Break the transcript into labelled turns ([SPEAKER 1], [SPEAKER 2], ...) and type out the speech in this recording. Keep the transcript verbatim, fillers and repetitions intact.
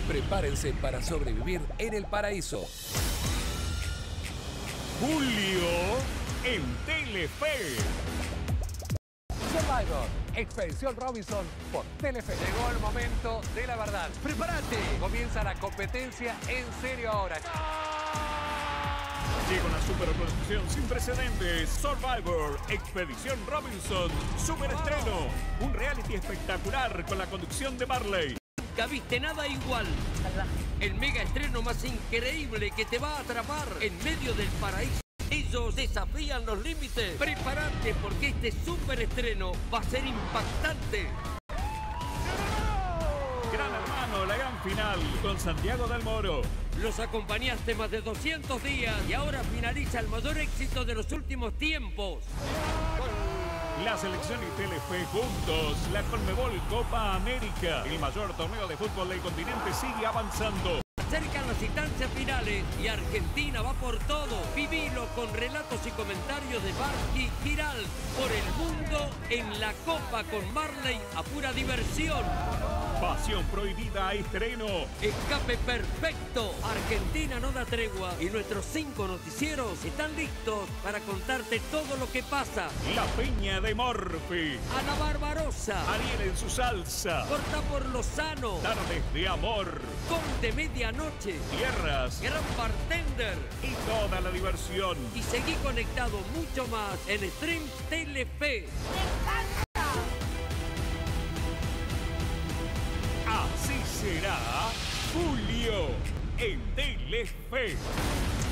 [SPEAKER 1] Prepárense para sobrevivir en el paraíso.
[SPEAKER 2] Julio en Telefe.
[SPEAKER 3] Survivor, Expedición Robinson por Telefe.
[SPEAKER 4] Llegó el momento de la verdad.
[SPEAKER 3] ¡Prepárate!
[SPEAKER 4] Comienza la competencia en serio ahora.
[SPEAKER 2] Llega una superproducción sin precedentes. Survivor, Expedición Robinson, superestreno. Un reality espectacular con la conducción de Marley.
[SPEAKER 5] Nunca viste nada igual. El mega estreno más increíble que te va a atrapar en medio del paraíso. Ellos desafían los límites. Prepárate porque este superestreno va a ser impactante.
[SPEAKER 2] Gran Hermano, la gran final con Santiago del Moro.
[SPEAKER 5] Los acompañaste más de doscientos días y ahora finaliza el mayor éxito de los últimos tiempos.
[SPEAKER 2] La selección y Telefe juntos. La Conmebol Copa América. El mayor torneo de fútbol del continente sigue avanzando.
[SPEAKER 5] Acercan las instancias finales y Argentina va por todo. Vivilo con relatos y comentarios de Barqui Giral por el mundo en la Copa con Marley a pura diversión.
[SPEAKER 2] Pasión Prohibida estreno.
[SPEAKER 5] Escape perfecto. Argentina no da tregua y nuestros cinco noticieros están listos para contarte todo lo que pasa.
[SPEAKER 2] La Peña de Morphy.
[SPEAKER 5] Ana Barbarosa.
[SPEAKER 2] Ariel en su salsa.
[SPEAKER 5] Corta por Lozano.
[SPEAKER 2] Tardes de amor.
[SPEAKER 5] Conde Medianoche.
[SPEAKER 2] Tierras.
[SPEAKER 5] Gran Bartender.
[SPEAKER 2] Y toda la diversión.
[SPEAKER 5] Y seguí conectado mucho más en Stream Telefe.
[SPEAKER 2] Así será Julio en Telefe.